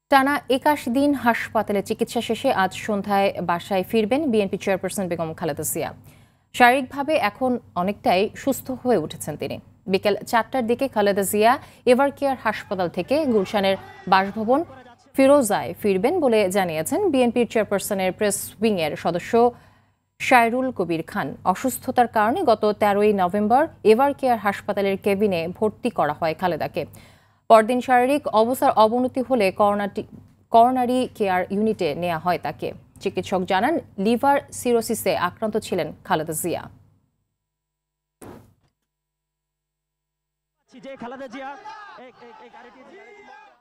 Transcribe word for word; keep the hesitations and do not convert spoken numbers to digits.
টানা একাশ দিন হাসপাতালে চিকিৎসা শেষে আজ সন্ধ্যায় বাসায় ফিরবেন বিএনপি চেয়ারপারসন বেগম খালেদা জিয়া। শারীরিকভাবে এখন অনেকটাই সুস্থ হয়ে উঠেছেন তিনি। বিকেল চারটার দিকে খালেদা জিয়া এভার কেয়ার হাসপাতাল থেকে গুলশানের বাসভবন ফিরোজায় ফিরবেন বলে জানিয়েছেন বিএনপির চেয়ারপারসনের প্রেস উইংয়ের সদস্য শায়রুল কবির খান। অসুস্থতার কারণে গত তেরোই নভেম্বর এভার কেয়ার হাসপাতালের কেবিনে ভর্তি করা হয় খালেদাকে। পরদিন শারীরিক অবস্থার অবনতি হলে করোনারি কেয়ার ইউনিটে নেওয়া হয় তাকে। চিকিৎসক জানান, লিভার সিরোসিসে আক্রান্ত ছিলেন খালেদা জিয়া।